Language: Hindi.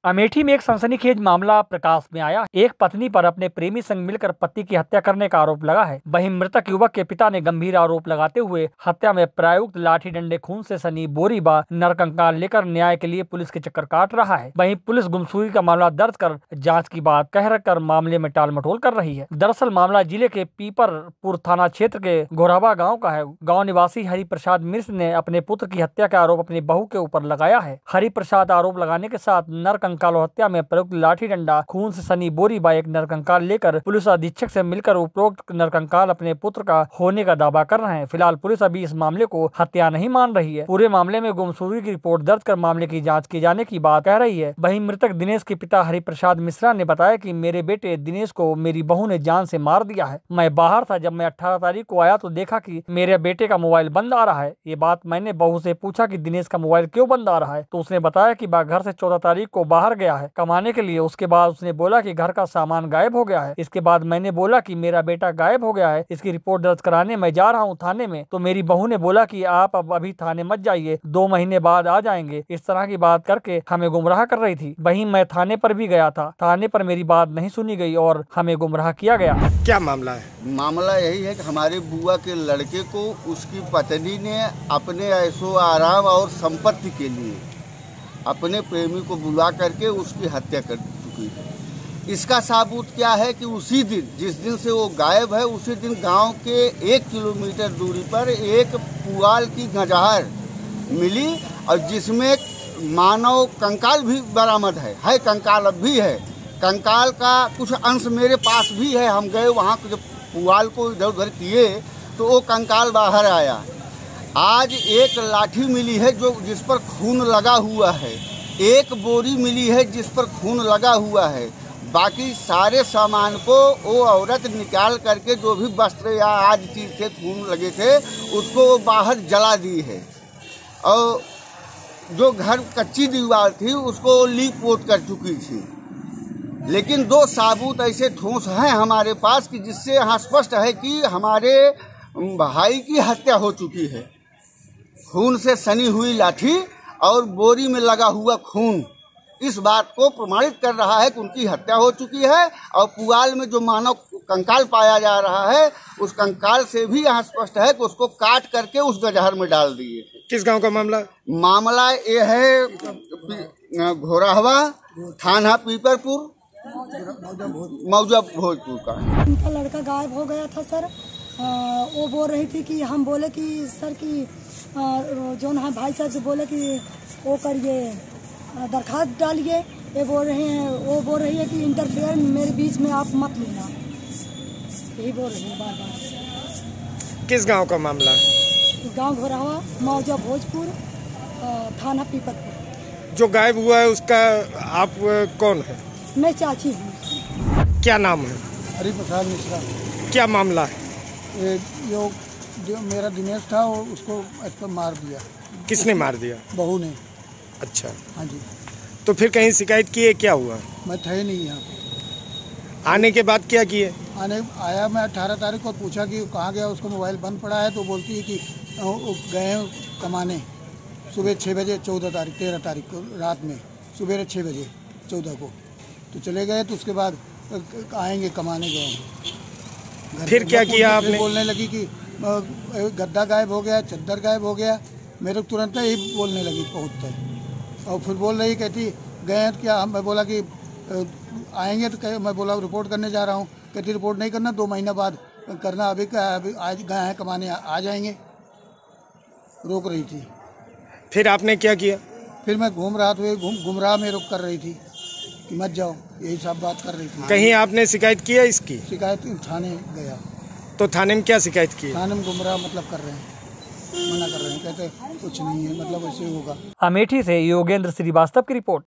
अमेठी में एक सनसनीखेज मामला प्रकाश में आया। एक पत्नी पर अपने प्रेमी संग मिलकर पति की हत्या करने का आरोप लगा है। वहीं मृतक युवक के पिता ने गंभीर आरोप लगाते हुए हत्या में प्रयुक्त लाठी डंडे, खून से सनी बोरी व नरकंकाल लेकर न्याय के लिए पुलिस के चक्कर काट रहा है। वहीं पुलिस गुमशुदगी का मामला दर्ज कर जाँच की बात कह कर मामले में टालमटोल कर रही है। दरअसल मामला जिले के पीपरपुर थाना क्षेत्र के घोरावा गाँव का है। गाँव निवासी हरिप्रसाद मिश्र ने अपने पुत्र की हत्या का आरोप अपनी बहू के ऊपर लगाया है। हरिप्रसाद आरोप लगाने के साथ नरकंकाल हत्या में प्रयुक्त लाठी डंडा, खून से सनी बोरी व एक नरकंकाल लेकर पुलिस अधीक्षक से मिलकर उपरोक्त नरकंकाल अपने पुत्र का होने का दावा कर रहे हैं। फिलहाल पुलिस अभी इस मामले को हत्या नहीं मान रही है। पूरे मामले में गुमशुदगी की रिपोर्ट दर्ज कर मामले की जाँच किए जाने की बात कह रही है। वहीं मृतक दिनेश के पिता हरिप्रसाद मिश्रा ने बताया कि मेरे बेटे दिनेश को मेरी बहू ने जान से मार दिया है। मैं बाहर था, जब मैं 18 तारीख को आया तो देखा कि मेरे बेटे का मोबाइल बंद आ रहा है। ये बात मैंने बहू से पूछा कि दिनेश का मोबाइल क्यों बंद आ रहा है, तो उसने बताया कि वह घर से 14 तारीख को बाहर गया है कमाने के लिए। उसके बाद उसने बोला कि घर का सामान गायब हो गया है। इसके बाद मैंने बोला कि मेरा बेटा गायब हो गया है, इसकी रिपोर्ट दर्ज कराने मैं जा रहा हूँ थाने में। तो मेरी बहू ने बोला कि आप अब अभी थाने मत जाइए, 2 महीने बाद आ जाएंगे। इस तरह की बात करके हमें गुमराह कर रही थी। वहीं मैं थाने पर भी गया था, थाने पर मेरी बात नहीं सुनी गई और हमें गुमराह किया गया। क्या मामला है? मामला यही है कि हमारे बुआ के लड़के को उसकी पत्नी ने अपने ऐशो आराम और संपत्ति के लिए अपने प्रेमी को बुला करके उसकी हत्या कर चुकी है। इसका सबूत क्या है कि उसी दिन, जिस दिन से वो गायब है, उसी दिन गांव के 1 किलोमीटर दूरी पर एक पुआल की गंजहर मिली और जिसमें मानव कंकाल भी बरामद है कंकाल अब भी है। कंकाल का कुछ अंश मेरे पास भी है। हम गए वहाँ, जब पुआल को इधर उधर किए तो वो कंकाल बाहर आया। आज एक लाठी मिली है जिस पर खून लगा हुआ है, एक बोरी मिली है जिस पर खून लगा हुआ है। बाकी सारे सामान को वो औरत निकाल करके जो भी वस्त्र या आज चीज थे खून लगे थे उसको वो बाहर जला दी है। और जो घर कच्ची दीवार थी उसको लीप पोत कर चुकी थी। लेकिन 2 सबूत ऐसे ठोस हैं हमारे पास कि जिससे यहाँ स्पष्ट है कि हमारे भाई की हत्या हो चुकी है। खून से सनी हुई लाठी और बोरी में लगा हुआ खून इस बात को प्रमाणित कर रहा है कि उनकी हत्या हो चुकी है। और पुआल में जो मानव कंकाल पाया जा रहा है उस कंकाल से भी यहाँ स्पष्ट है कि उसको काट करके उस गजहर में डाल दिए। किस गांव का मामला? मामला ये है घोरावा, थाना पीपरपुर, मौजा भोजपुर का। उनका लड़का गायब हो गया था सर। वो बोल रही थी कि हम बोले कि सर की जो ना भाई साहब से बोले कि वो करिए, दरखास्त डालिए। ये बोल रहे हैं, वो बोल रही है कि इंटरफेयर मेरे बीच में आप मत लेना, यही बोल रही है बार बार। किस गांव का मामला? गांव घोरावा, मौजा भोजपुर, थाना पीपरपुर। जो गायब हुआ है उसका आप कौन है? मैं चाची हूँ। क्या नाम है? हरिप्रसाद मिश्रा। क्या मामला है? जो मेरा दिनेश था वो उसको इस पर मार दिया। किसने मार दिया? बहू ने। अच्छा, हाँ जी। तो फिर कहीं शिकायत किए? क्या हुआ? मैं थे नहीं यहाँ पे। आने के बाद क्या किए? आया मैं 18 तारीख को पूछा कि कहाँ गया, उसको मोबाइल बंद पड़ा है। तो बोलती है कि गए हैं कमाने सुबह 6 बजे, 14 तारीख 13 तारीख को रात में सुबह 6 बजे 14 को तो चले गए। तो उसके बाद आएंगे कमाने गए। फिर क्या किया आपने? बोलने लगी कि गद्दा गायब हो गया, चद्दर गायब हो गया। मेरे तुरंत ही बोलने लगी पहुँचते। और फिर बोल रही, कहती गए हैं क्या? मैं बोला कि आएंगे। तो मैं बोला रिपोर्ट करने जा रहा हूँ। कहती रिपोर्ट नहीं करना, 2 महीने बाद करना। अभी आज गए हैं कमाने, आ जाएंगे। रोक रही थी। फिर आपने क्या किया? फिर मैं घूम रहा था, गुमराह में रोक कर रही थी कि मत जाओ, यही सब बात कर रही थी। कहीं आपने शिकायत किया इसकी? शिकायत थाने गया। तो थाने में क्या शिकायत की? थाने में गुमराह मतलब कर रहे हैं, मना कर रहे हैं, कहते कुछ नहीं है, मतलब ऐसे होगा। अमेठी से योगेंद्र श्रीवास्तव की रिपोर्ट।